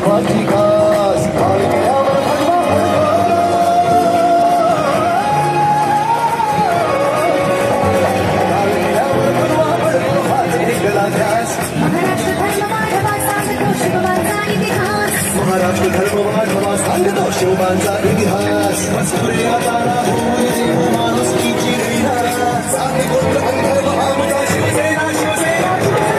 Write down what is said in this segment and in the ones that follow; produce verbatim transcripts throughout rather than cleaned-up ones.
महाराष्ट्र धर्म वाढवा सांगतो शिवबांचा इतिहास माणुसकीची साधी गोष्ट धर्म आमचा शिवसेना शिवसेना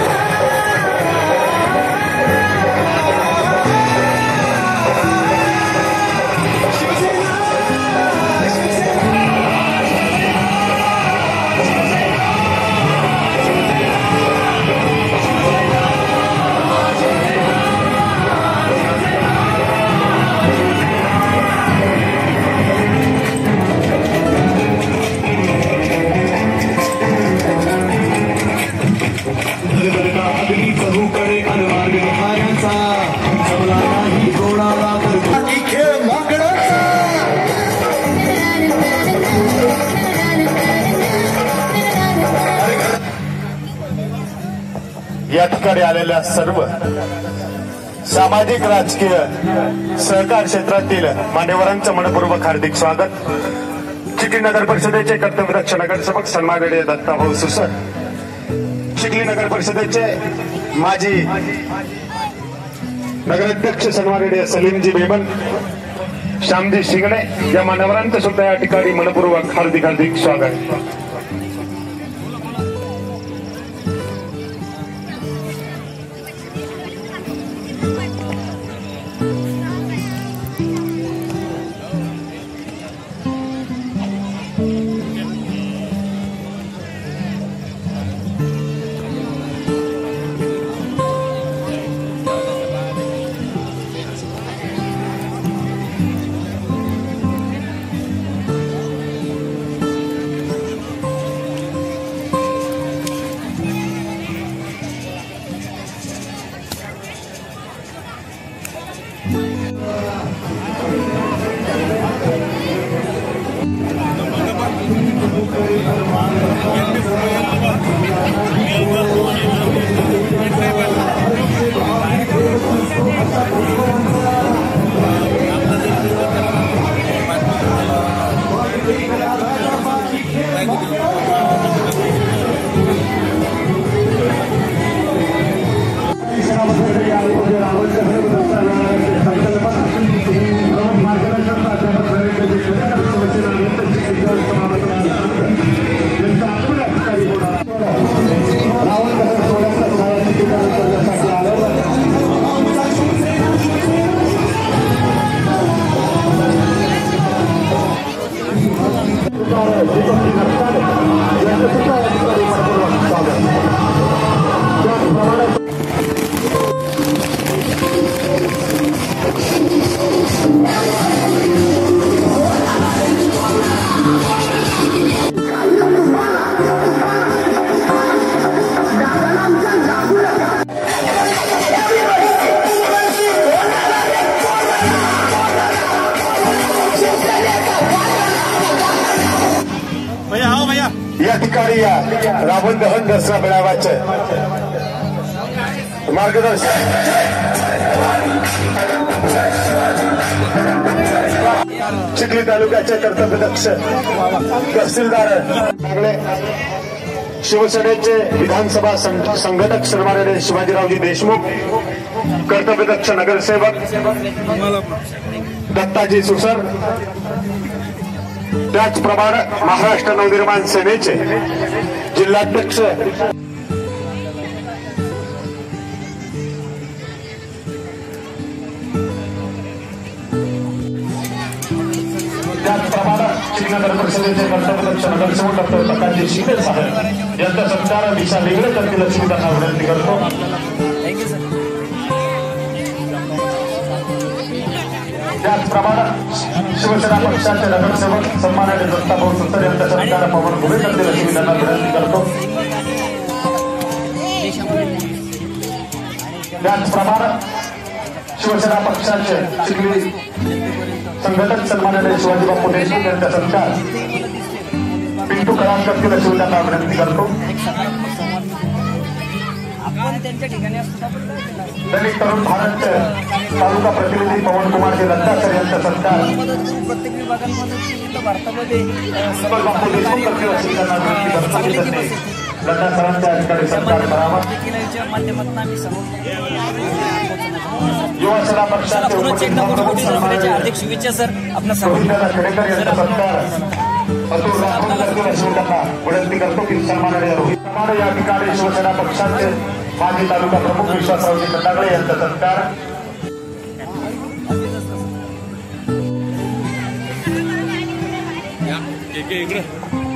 या ठिकाणी आलेल्या सर्व सामाजिक राजकीय सहकार क्षेत्रातील मान्यवरांचं मनपूर्वक हार्दिक स्वागत। चिखली नगर परिषदेचे कर्तव्यदक्ष नगरसेवक सन्माननीय दत्ताभाऊ सुसर, चिखली नगर परिषदेचे माजी नगराध्यक्ष सन्माननीय सलीमजी बेमन, श्यामजी शिंगणे या मान्यवरांचं सुद्धा या ठिकाणी मनपूर्वक हार्दिक हार्दिक स्वागत। या ठिकाणी या रावण दहन दसरा मेळाव्याचे मार्गदर्शन चिखली तालुक्याचे कर्तव्यदक्ष तहसीलदार शिवसेनेचे विधानसभा संघटक सन्माननीय शिवाजीरावजी देशमुख, कर्तव्यदक्ष नगरसेवक दत्ताजी सुसर, त्याचप्रमाणे महाराष्ट्र नवनिर्माण सेनेचे जिल्हाध्यक्ष त्याचप्रमाणे चिखली नगर परिषदेचे कर्तव्यदक्ष नगरसेवक डॉक्टर प्रकाशजी शिंदे साहेब यांचा सत्कार दिशा वेगळे करतील अशी मी त्यांना विनंती करतो। त्याचप्रमाणे शिवसेना पक्षाचे नगरसेवक सन्माननीय दत्ताभाऊ सुसर यांच्या सरकार पवन उभे करतील अशी मी त्यांना विनंती करतो। त्याचप्रमाणे शिवसेना पक्षाचे चिखली संघटक सन्माननीय शिवाजी बापू देशमुख यांचा सरकार पिंटू करार करतील अशी मी त्यांना विनंती करतो। दलित तरुण भारत तालुका प्रतिनिधी पवन कुमार जे लद्दा सर यांचा सत्कार प्रत्येक विभागांमध्ये इथं भारतामध्ये सुपर बापू देशमुख करतील अशी त्यांना विनंती करतो की त्यांनी लद्दा सरांच्या अधिकारी सत्कार करावा. माध्यमातून आम्ही सर्व युवा सेना पक्षाचे पुनश्च एकदा मोठमोठी सन्मानाच्या हार्दिक शुभेच्छा सर. आपला सर्व रोहितदादा खेडेकर यांचा सत्कार अतुल राठोड करतील अशी त्यांना विनंती करतो की सन्माननीय रोहित कुमार या ठिकाणी शिवसेना पक्षाचे माजी तालुका प्रमुख विश्वासरावजी खंडागळे यांचा सत्कार. इकडे